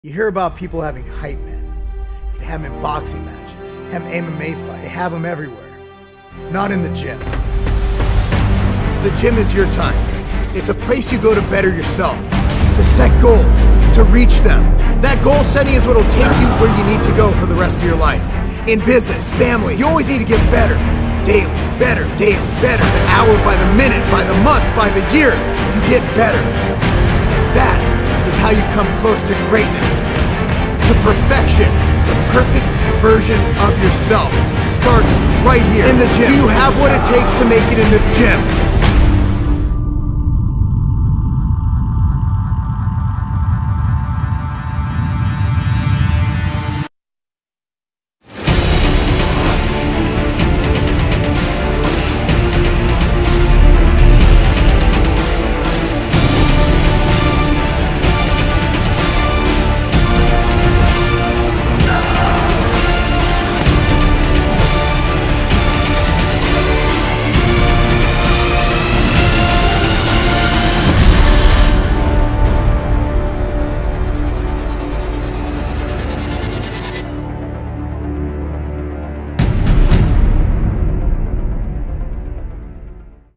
You hear about people having hype men. They have them in boxing matches, have MMA fights. They have them everywhere. Not in the gym. The gym is your time. It's a place you go to better yourself, to set goals, to reach them. That goal setting is what will take you where you need to go for the rest of your life. In business, family, you always need to get better. Daily, better, daily, better. The hour, by the minute, by the month, by the year, you get better. And that is how you come close to greatness, to perfection. The perfect version of yourself starts right here in the gym. Do you have what it takes to make it in this gym?